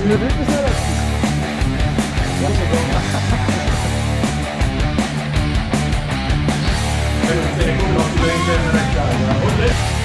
Wie wild ist er das? Wenn du 10 Minuten noch zu den recht, ja. Und